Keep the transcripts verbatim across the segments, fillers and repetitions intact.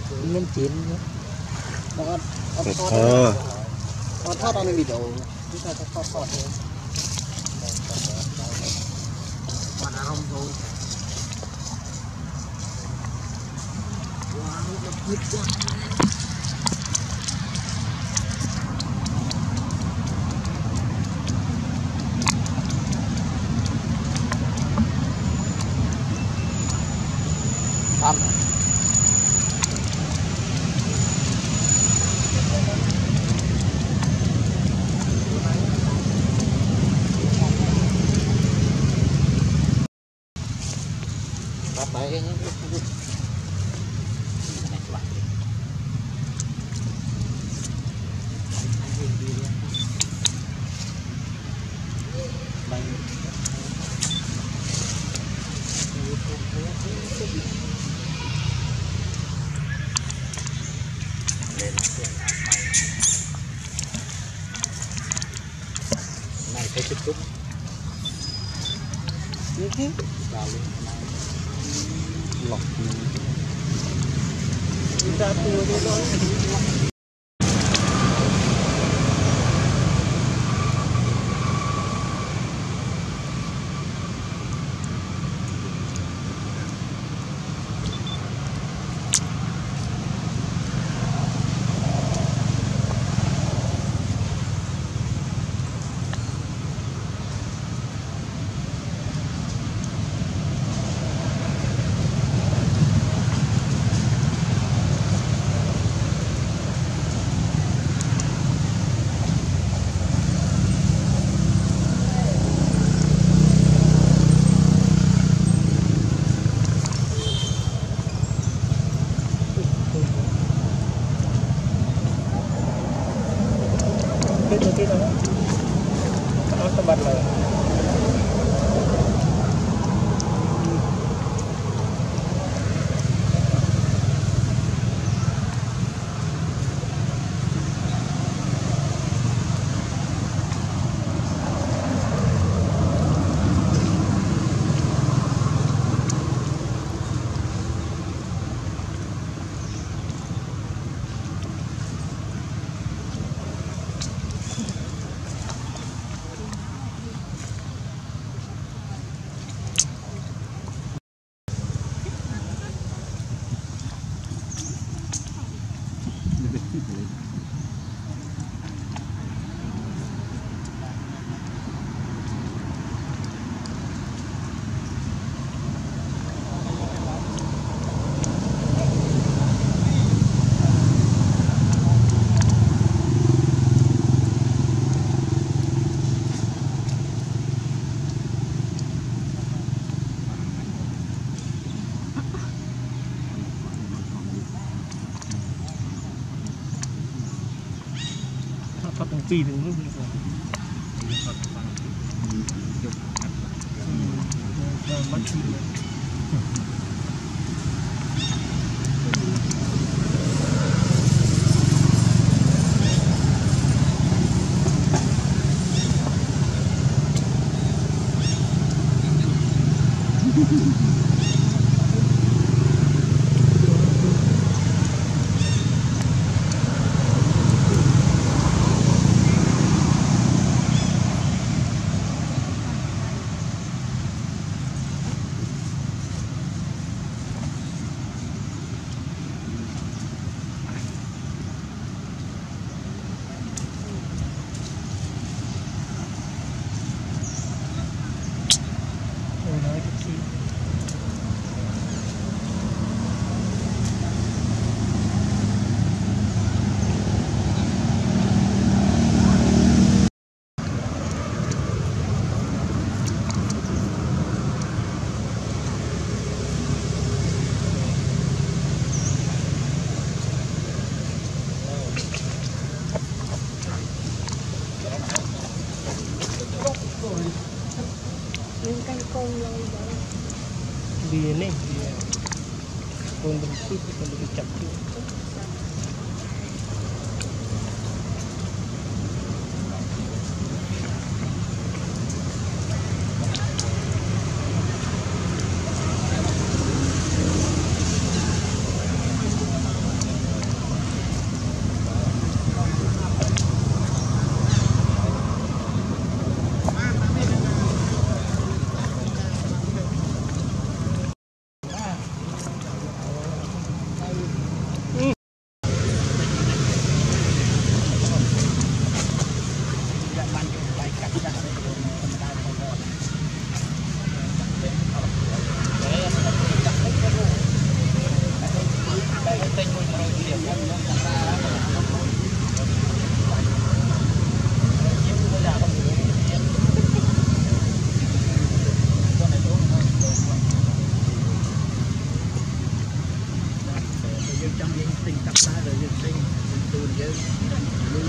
nhân chín nó ờ nó thoát ra nên bị đổ chúng ta thoát thoát thôi còn là rong rồi Xong bắt tay nhé này phải chút chút như thế vào luôn lọc ra tua đi thôi cái đầu tiên đó nó sẽ bật lại phát bằng phi thì nó mất phi những căn côn lâu vậy đi này côn bên phía còn được chặt chưa trong những tình tập ra rồi những tình từ với lưu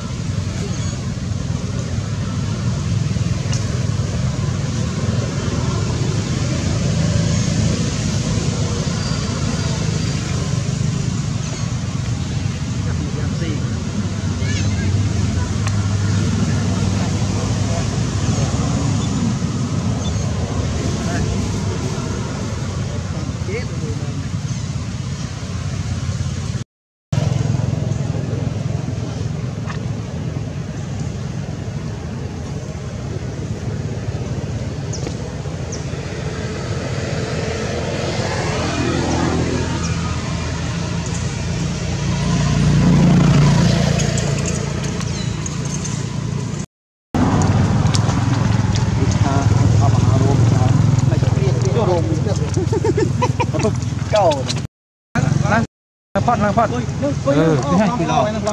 cầu lang phật lang phật ừ hai kilo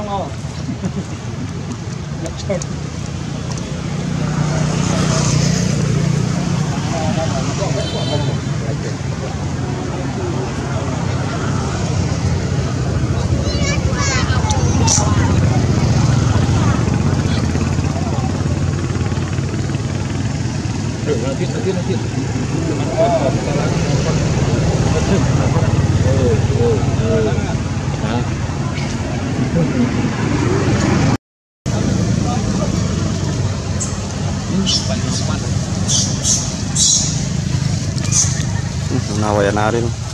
Được là tiết là tiết là tiết. Ừ, ừ, ừ. Hả? Nào vậy nào đi.